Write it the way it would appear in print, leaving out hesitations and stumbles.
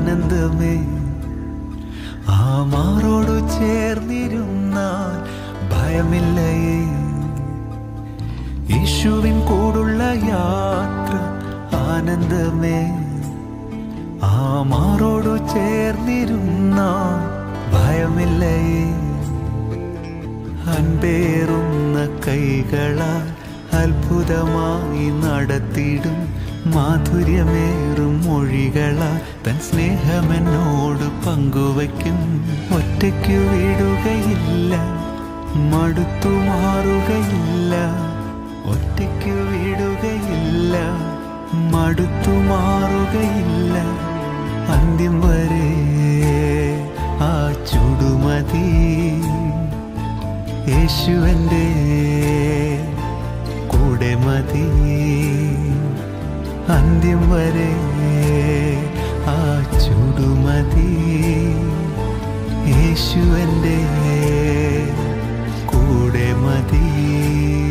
ആനന്ദമേ. ആ മാറോടു ചേർന്നിരുന്നാൽ ഭയമില്ലയേ. യേശുവിൻ കൂടുള്ള യാത്ര ആനന്ദമേ. ആ മാറോടു ചേർന്നിരുന്നാൽ ഭയമില്ലയേ. അൻപേറുന്ന കൈകളാൽ അത്ഭുതമായി നടത്തിടും മാധുര്യമേറും മൊഴികളാൽ തൻ സ്നേഹമെന്നോട് പങ്കുവയ്ക്കും. ഒറ്റയ്ക്കു വിടുകയില്ല, മടുത്തു മാറുകയില്ല. ഒറ്റയ്ക്കു വിടുകയില്ല, മടുത്തു മാറുകയില്ല. അന്ത്യം വരെ ആ ചുടുമതി. യേശുവൻ്റെ കൂടെ മതി. അന്ത്യം വരെ ആ ചുടുമതി. യേശുവൻ്റെ കൂടെ മതി.